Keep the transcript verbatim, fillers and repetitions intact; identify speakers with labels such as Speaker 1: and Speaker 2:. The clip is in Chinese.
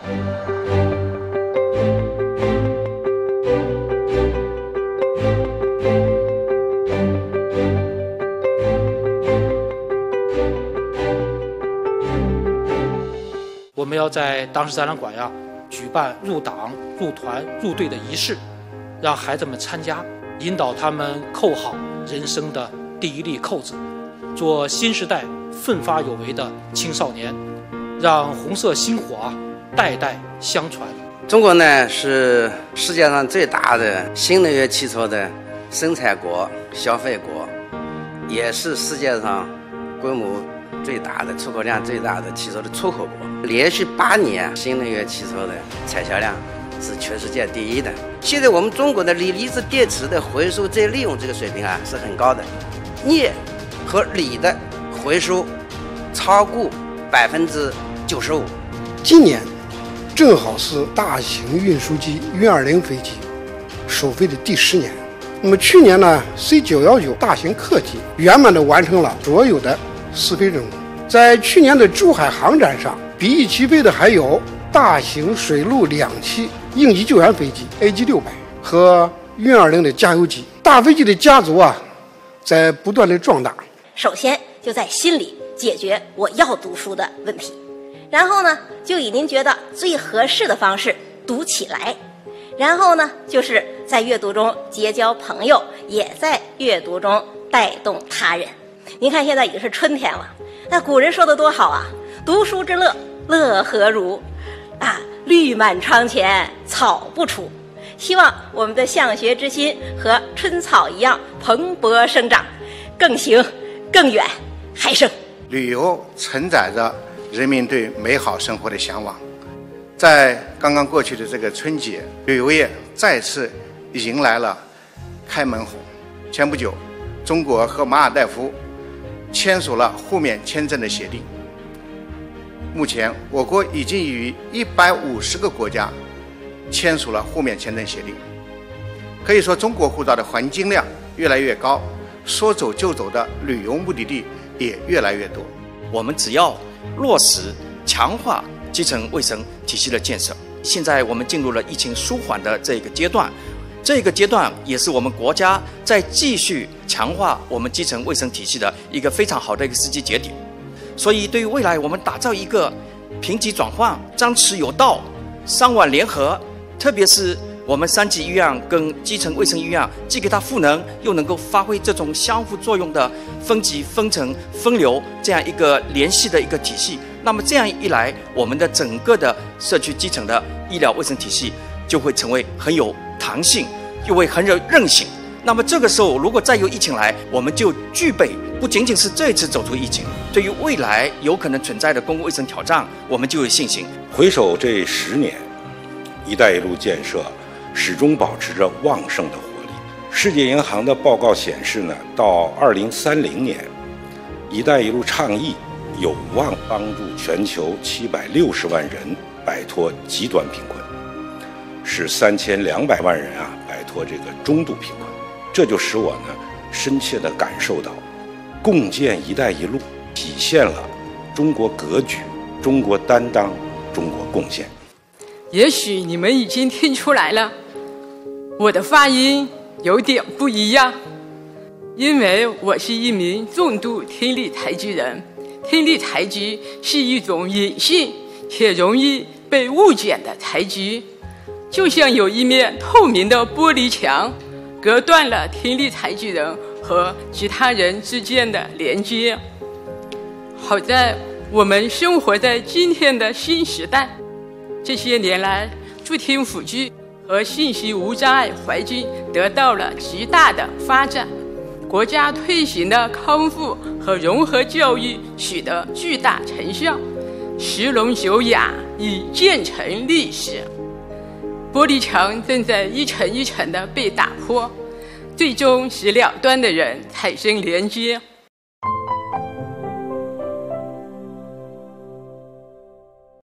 Speaker 1: 我们要在当时展览馆呀举办入党、入团、入队的仪式，让孩子们参加，引导他们扣好人生的第一粒扣子，做新时代奋发有为的青少年，让红色星火啊代代相传。
Speaker 2: 中国呢是世界上最大的新能源汽车的生产国、消费国，也是世界上规模最大的、出口量最大的汽车的出口国。连续八年新能源汽车的产销量是全世界第一的。现在我们中国的锂离子电池的回收再利用这个水平啊是很高的，镍和锂的回收超过百分之九十五。
Speaker 3: 今年正好是大型运输机运二零飞机首飞的第十年。那么去年呢 C 九一九 大型客机圆满地完成了所有的试飞任务。在去年的珠海航展上，比翼齐飞的还有大型水陆两栖应急救援飞机 A G 六百 和运二零的加油机。大飞机的家族啊在不断的壮大。
Speaker 4: 首先就在心里解决我要读书的问题，然后呢就以您觉得最合适的方式读起来，然后呢就是在阅读中结交朋友，也在阅读中带动他人。您看现在已经是春天了，那古人说的多好啊，读书之乐，乐何如啊，绿满窗前草不出。希望我们的向学之心和春草一样蓬勃生长，更行更远还生。
Speaker 5: 旅游承载着人民对美好生活的向往。在刚刚过去的这个春节，旅游业再次迎来了开门红。前不久，中国和马尔代夫签署了互免签证的协定。目前，我国已经与一百五十个国家签署了互免签证协定。可以说，中国护照的含金量越来越高，说走就走的旅游目的地也越来越多。
Speaker 6: 我们只要落实强化基层卫生体系的建设。现在我们进入了疫情舒缓的这个阶段，这个阶段也是我们国家在继续强化我们基层卫生体系的一个非常好的一个时机节点。所以对于未来我们打造一个评级转换、张弛有道、商网联合，特别是我们三级医院跟基层卫生医院既给它赋能，又能够发挥这种相互作用的分级、分层、分流这样一个联系的一个体系，那么这样一来，我们的整个的社区基层的医疗卫生体系就会成为很有弹性，又会很有韧性。那么这个时候，如果再有疫情来，我们就具备不仅仅是这一次走出疫情，对于未来有可能存在的公共卫生挑战，我们就有信心。
Speaker 7: 回首这十年，一带一路建设始终保持着旺盛的活力。世界银行的报告显示呢，到二零三零年，一带一路倡议有望帮助全球七百六十万人摆脱极端贫困，使三千两百万人啊摆脱这个中度贫困。这就使我呢深切地感受到，共建一带一路体现了中国格局、中国担当、中国贡献。
Speaker 8: 也许你们已经听出来了，我的发音有点不一样，因为我是一名重度听力残疾人。听力残疾是一种隐性且容易被误解的残疾，就像有一面透明的玻璃墙，隔断了听力残疾人和其他人之间的连接。好在我们生活在今天的新时代，这些年来，助听辅具和信息无障碍环境得到了极大的发展，国家推行的康复和融合教育取得巨大成效，十聋九哑已渐成历史。玻璃墙正在一层一层地被打破，最终使两端的人产生连接。